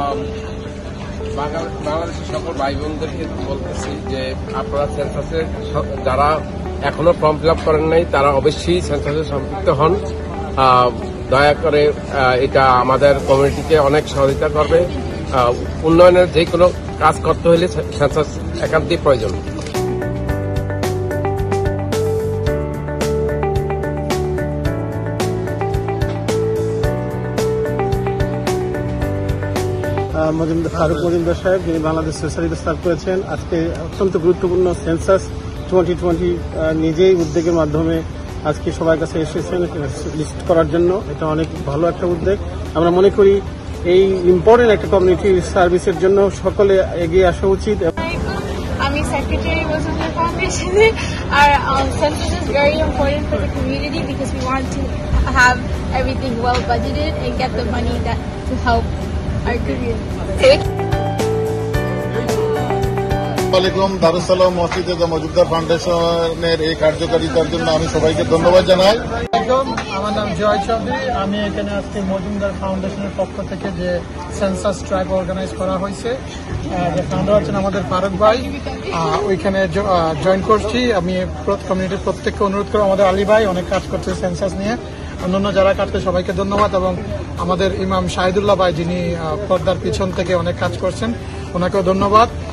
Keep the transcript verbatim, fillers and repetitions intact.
বাংলাদেশের সকল ভাই বোনদেরকে বলতেছি যে আপনারা সেন্সাসে যারা এখনো ফর্ম ফিল আপ করেন নাই তারা অবশ্যই সেন্সাসে সম্পৃক্ত হন। দয়া করে এটা আমাদের কমিউনিটিকে অনেক সহযোগিতা করবে। উন্নয়নের যে কোনো কাজ করতে হলে সেন্সাস একান্তই প্রয়োজন। ফারুক মজুমদার সাহেব, যিনি বাংলাদেশ সোসাইটিতে সার্ভ করেছেন, আজকে অত্যন্ত গুরুত্বপূর্ণ সেন্সাস টোয়েন্টি টোয়েন্টি নিজেই উদ্যোগের মাধ্যমে আজকে সবার কাছে এসেছেন লিস্ট করার জন্য। এটা অনেক ভালো একটা উদ্যোগ। আমরা মনে করি এই ইম্পর্টেন্ট একটা কমিউনিটি সার্ভিসের জন্য সকলে এগিয়ে আসা উচিত। আমি secretary Mazumder Foundation. Our um, census is very important for the community because we want to have everything well budgeted and get the money that to help our community. আসসালামু আলাইকুম। দারুসালাম মসজিদে মজুমদার ফাউন্ডেশনের এই কার্যকারিতার জন্য আমি সবাইকে ধন্যবাদ জানাই। আমার নাম জয় চৌধুরী। আমি এখানে আজকে মজুমদার ফাউন্ডেশনের পক্ষ থেকে যে সেন্সাস ড্রাইভ অর্গানাইজ করা হয়েছে, যে ফাউন্ডার হচ্ছেন আমাদের ফারুক ভাই, ওইখানে জয়েন করছি। আমি কমিউনিটির প্রত্যেককে অনুরোধ করব, আমাদের আলী ভাই অনেক কাজ করছে সেন্সাস নিয়ে, অন্যান্য যারা কাটতে সবাইকে ধন্যবাদ, এবং আমাদের ইমাম শাহিদুল্লাহ ভাই যিনি পর্দার পিছন থেকে অনেক কাজ করছেন, ওনাকেও ধন্যবাদ।